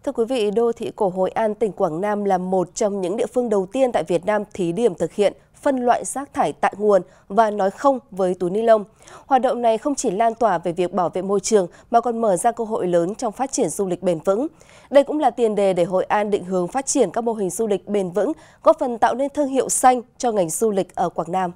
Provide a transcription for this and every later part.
Thưa quý vị, đô thị cổ Hội An, tỉnh Quảng Nam là một trong những địa phương đầu tiên tại Việt Nam thí điểm thực hiện phân loại rác thải tại nguồn và nói không với túi ni lông. Hoạt động này không chỉ lan tỏa về việc bảo vệ môi trường mà còn mở ra cơ hội lớn trong phát triển du lịch bền vững. Đây cũng là tiền đề để Hội An định hướng phát triển các mô hình du lịch bền vững, góp phần tạo nên thương hiệu xanh cho ngành du lịch ở Quảng Nam.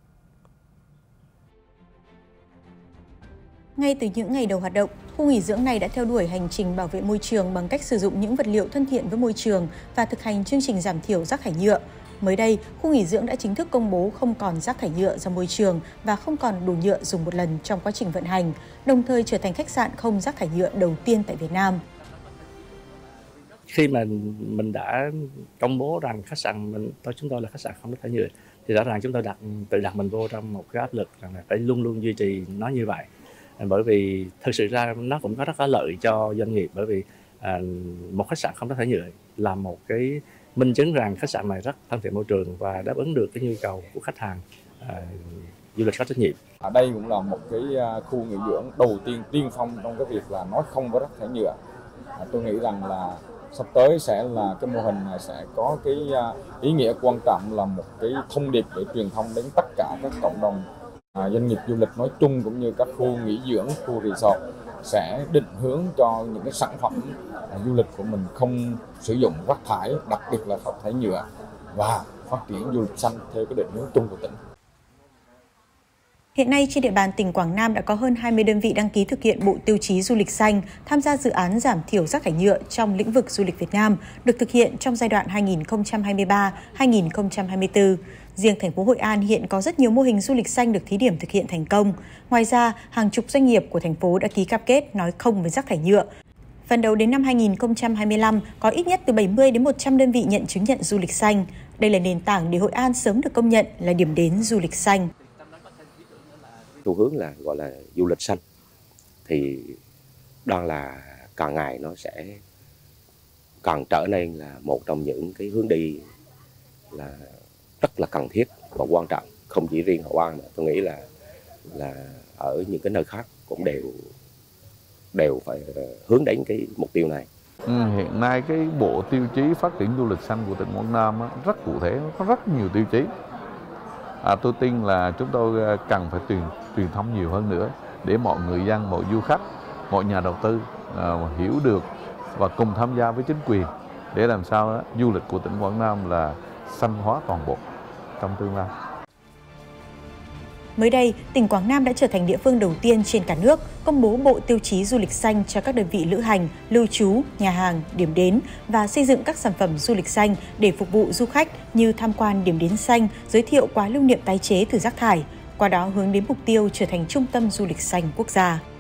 Ngay từ những ngày đầu hoạt động, khu nghỉ dưỡng này đã theo đuổi hành trình bảo vệ môi trường bằng cách sử dụng những vật liệu thân thiện với môi trường và thực hành chương trình giảm thiểu rác thải nhựa. Mới đây, khu nghỉ dưỡng đã chính thức công bố không còn rác thải nhựa ra môi trường và không còn đồ nhựa dùng một lần trong quá trình vận hành, đồng thời trở thành khách sạn không rác thải nhựa đầu tiên tại Việt Nam. Khi mà mình đã công bố rằng chúng tôi là khách sạn không rác thải nhựa, thì rõ ràng chúng tôi tự đặt mình vô trong một cái áp lực rằng là phải luôn luôn duy trì nó như vậy. Bởi vì thực sự ra nó cũng rất có lợi cho doanh nghiệp, bởi vì một khách sạn không rác thải nhựa là một cái minh chứng rằng khách sạn này rất thân thiện môi trường và đáp ứng được cái nhu cầu của khách hàng du lịch có trách nhiệm. Ở đây cũng là một cái khu nghỉ dưỡng đầu tiên tiên phong trong cái việc là nói không với rác thải nhựa. Tôi nghĩ rằng là sắp tới sẽ là cái mô hình này sẽ có cái ý nghĩa quan trọng, là một cái thông điệp để truyền thông đến tất cả các cộng đồng doanh nghiệp du lịch nói chung cũng như các khu nghỉ dưỡng, khu resort sẽ định hướng cho những cái sản phẩm du lịch của mình không sử dụng rác thải, đặc biệt là rác thải nhựa, và phát triển du lịch xanh theo cái định hướng chung của tỉnh. Hiện nay trên địa bàn tỉnh Quảng Nam đã có hơn 20 đơn vị đăng ký thực hiện bộ tiêu chí du lịch xanh, tham gia dự án giảm thiểu rác thải nhựa trong lĩnh vực du lịch Việt Nam, được thực hiện trong giai đoạn 2023-2024. Riêng thành phố Hội An hiện có rất nhiều mô hình du lịch xanh được thí điểm thực hiện thành công. Ngoài ra, hàng chục doanh nghiệp của thành phố đã ký cam kết nói không với rác thải nhựa. Phần đầu đến năm 2025, có ít nhất từ 70 đến 100 đơn vị nhận chứng nhận du lịch xanh. Đây là nền tảng để Hội An sớm được công nhận là điểm đến du lịch xanh. Xu hướng là gọi là du lịch xanh thì đang là càng ngày nó sẽ càng trở nên là một trong những cái hướng đi là rất là cần thiết và quan trọng, không chỉ riêng Hội An mà tôi nghĩ là ở những cái nơi khác cũng đều phải hướng đến cái mục tiêu này. Hiện nay cái bộ tiêu chí phát triển du lịch xanh của tỉnh Quảng Nam rất cụ thể, có rất nhiều tiêu chí. Tôi tin là chúng tôi cần phải truyền thông nhiều hơn nữa để mọi người dân, mọi du khách, mọi nhà đầu tư hiểu được và cùng tham gia với chính quyền để làm sao du lịch của tỉnh Quảng Nam là xanh hóa toàn bộ trong tương lai. Mới đây, tỉnh Quảng Nam đã trở thành địa phương đầu tiên trên cả nước công bố bộ tiêu chí du lịch xanh cho các đơn vị lữ hành, lưu trú, nhà hàng, điểm đến và xây dựng các sản phẩm du lịch xanh để phục vụ du khách như tham quan điểm đến xanh, giới thiệu quà lưu niệm tái chế từ rác thải, qua đó hướng đến mục tiêu trở thành trung tâm du lịch xanh quốc gia.